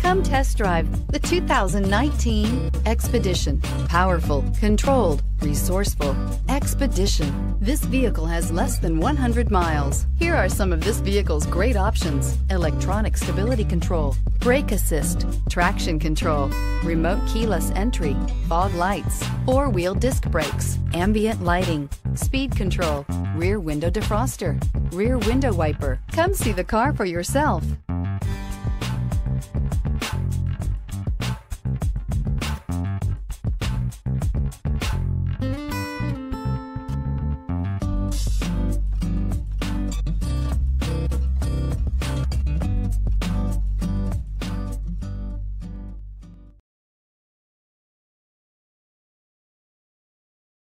Come test drive the 2019 Expedition. Powerful, controlled, resourceful. Expedition. This vehicle has less than 100 miles. Here are some of this vehicle's great options: electronic stability control, brake assist, traction control, remote keyless entry, fog lights, four-wheel disc brakes, ambient lighting, speed control, rear window defroster, rear window wiper. Come see the car for yourself.